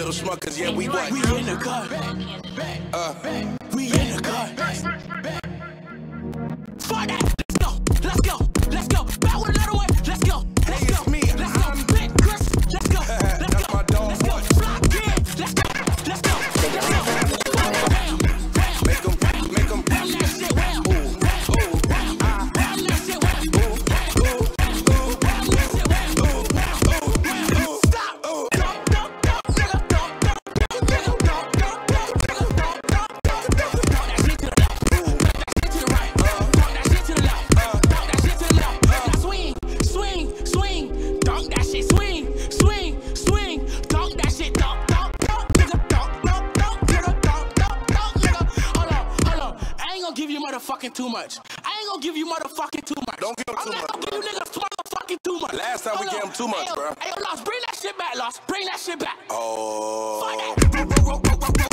little schmuckers, yeah, we what? We in the cut. We in the cut. For that, let's go, let's go, let's go. Back with another one, let's go, let's go. It's me, let's go. Big Chris, let's go, let's That's go, my dog. let's go. Block kid, let's go, let's go, let's go. Bam, bam, Make them. bam that shit well. Bam that shit well. Bam that shit well. Stop. Too much. I ain't gonna give you motherfucking too much. Don't give him too much. I'm not gonna give you niggas motherfucking too much. Last time we gave him too much, bro. Hey, Lost, bring that shit back, Lost. Bring that shit back. Oh. Fuck that.